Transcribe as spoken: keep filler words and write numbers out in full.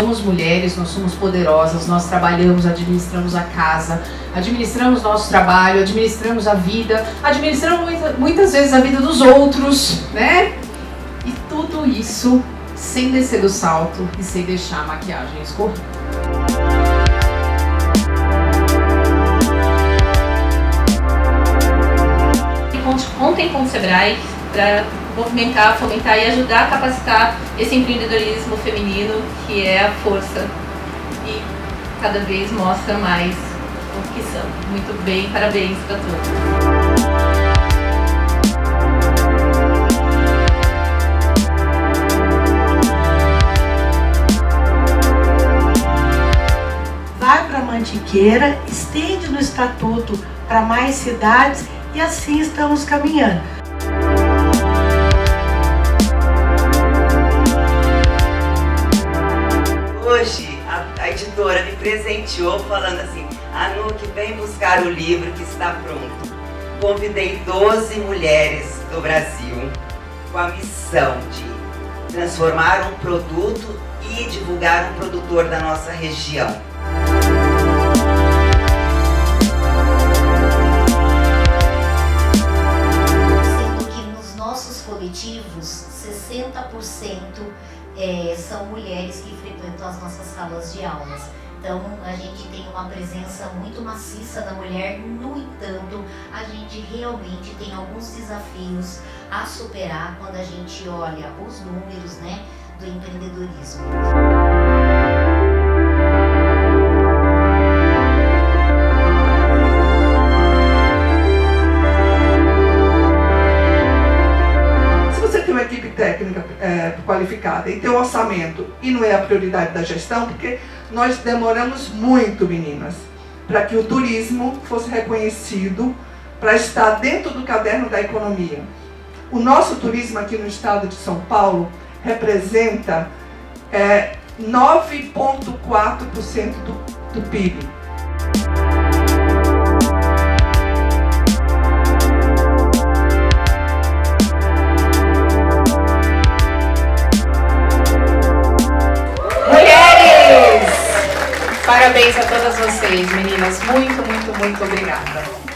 somos mulheres, nós somos poderosas, nós trabalhamos, administramos a casa, administramos nosso trabalho, administramos a vida, administramos muita, muitas vezes a vida dos outros, né? E tudo isso sem descer do salto e sem deixar a maquiagem escorrer. Contem com o Sebrae para movimentar, fomentar e ajudar a capacitar esse empreendedorismo feminino, que é a força e cada vez mostra mais o que são. Muito bem, parabéns para todos. Vai para Mantiqueira, estende no estatuto para mais cidades e assim estamos caminhando. Hoje a, a editora me presenteou falando assim: Anuc, vem buscar o livro que está pronto. Convidei doze mulheres do Brasil com a missão de transformar um produto e divulgar um produtor da nossa região. Coletivos, sessenta por cento é, são mulheres que frequentam as nossas salas de aulas. Então a gente tem uma presença muito maciça da mulher, no entanto, a gente realmente tem alguns desafios a superar quando a gente olha os números, né, do empreendedorismo. Equipe técnica é, qualificada e ter um orçamento, e não é a prioridade da gestão, porque nós demoramos muito, meninas, para que o turismo fosse reconhecido, para estar dentro do caderno da economia. O nosso turismo aqui no estado de São Paulo representa é, nove vírgula quatro por cento do, do P I B. Parabéns a todas vocês, meninas. Muito, muito, muito obrigada.